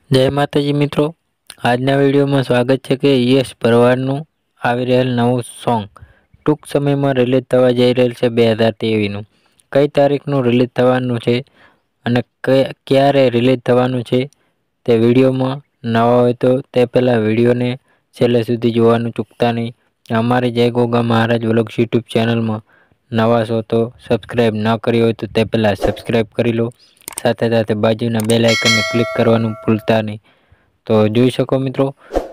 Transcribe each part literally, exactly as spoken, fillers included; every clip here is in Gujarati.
જય માતાજી મિત્રો, આજના વિડીયોમાં સ્વાગત છે કે યશ ભરવાડનું આવી રહેલ નવું સોંગ ટૂંક સમયમાં રિલીઝ થવા જઈ રહેલ છે બે હજાર ત્રેવીસનું. કઈ તારીખનું રિલીઝ થવાનું છે અને ક્યારે રિલીઝ થવાનું છે તે વિડીયોમાં નવા હોય તો તે પહેલાં વિડીયોને છેલ્લે સુધી જોવાનું ચૂકતા નહીં. અમારી જય ગોગા મહારાજ વ્લોગ્સ યુટ્યુબ ચેનલમાં નવા છો તો સબસ્ક્રાઈબ ન કરી હોય તો તે પહેલાં સબસ્ક્રાઈબ કરી લો. સાથે સાથે બાજુના બેલ આઇકનને ક્લિક કરવાનું ભૂલતા નહીં. તો જોઈ શકો મિત્રો,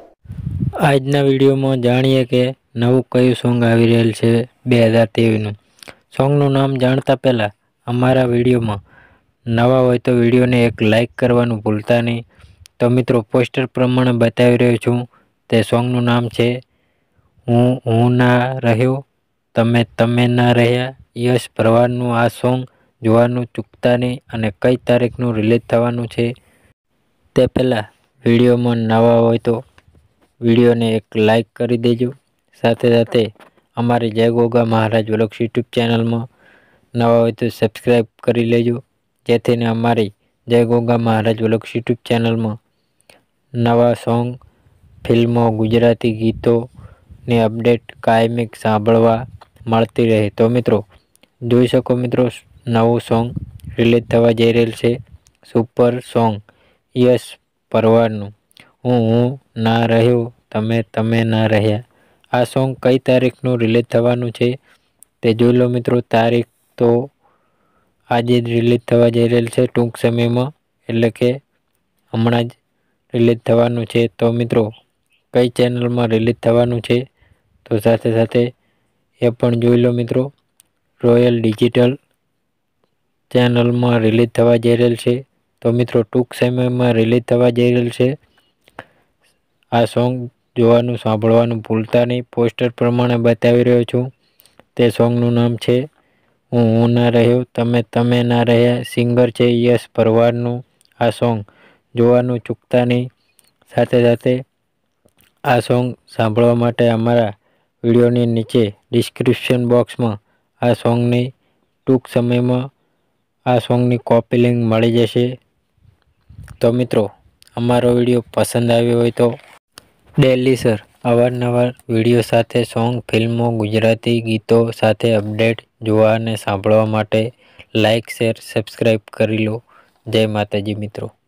આજના વિડીયોમાં જાણીએ કે નવું કયું સોંગ આવી રહેલ છે બે હજાર ત્રેવીસનું. સોંગનું નામ જાણતા પહેલાં અમારા વિડીયોમાં નવા હોય તો વિડીયોને એક લાઇક કરવાનું ભૂલતા નહીં. તો મિત્રો, પોસ્ટર પ્રમાણે બતાવી રહ્યો છું તે સોંગનું નામ છે હું હું ના રહ્યો તમે તમે ના રહ્યા. યશ ભરવાડનું આ સોંગ જોવાનું ચૂકતા નહીં અને કઈ તારીખનું રિલીઝ થવાનું છે તે પહેલાં વિડીયોમાં નવા હોય તો વિડીયોને એક લાઇક કરી દેજો. સાથે સાથે અમારી જય ગોગા મહારાજ વ્લોગ્સ યુટ્યુબ ચેનલમાં નવા હોય તો સબસ્ક્રાઈબ કરી લેજો, જેથીને અમારી જય ગોગા મહારાજ વ્લોગ્સ યુટ્યુબ ચેનલમાં નવા સોંગ, ફિલ્મો, ગુજરાતી ગીતોની અપડેટ કાયમિક સાંભળવા મળતી રહે. તો મિત્રો જોઈ શકો મિત્રો, નવું સોંગ રિલીઝ થવા જઈ રહેલ છે. સુપર સોંગ યશ ભરવાડનું હું હું ના રહ્યો તમે તમે ના રહ્યા. આ સોંગ કઈ તારીખનું રિલીઝ થવાનું છે તે જોઈ લો મિત્રો. તારીખ તો આજે જ રિલીઝ થવા જઈ રહેલ છે ટૂંક સમયમાં, એટલે કે હમણાં જ રિલીઝ થવાનું છે. તો મિત્રો, કઈ ચેનલમાં રિલીઝ થવાનું છે તો સાથે સાથે એ પણ જોઈ લો મિત્રો. રોયલ ડિજિટલ ચેનલમાં રિલીઝ થવા જઈ રહેલ છે. તો મિત્રો, ટૂંક સમયમાં રિલીઝ થવા જઈ રહેલ છે. આ સોંગ જોવાનું સાંભળવાનું ભૂલતા નહીં. પોસ્ટર પ્રમાણે બતાવી રહ્યો છું તે સોંગનું નામ છે હું હું ના રહ્યો તમે તમે ના રહ્યા. સિંગર છે યશ ભરવાડનું. આ સોંગ જોવાનું ચૂકતા નહીં. સાથે સાથે આ સોંગ સાંભળવા માટે અમારા વિડીયોની નીચે ડિસ્ક્રિપ્શન બોક્સમાં આ સોંગની ટૂંક સમયમાં આ સોંગની કોપી લિંક મળી જશે. તો મિત્રો, અમારો વિડીયો પસંદ આવ્યો હોય તો ડેલી સર અવારનવાર વિડીયો સાથે સોંગ, ફિલ્મો, ગુજરાતી ગીતો સાથે અપડેટ જોવા અને સાંભળવા માટે લાઇક, શેર, સબસ્ક્રાઈબ કરી લો. જય માતાજી મિત્રો.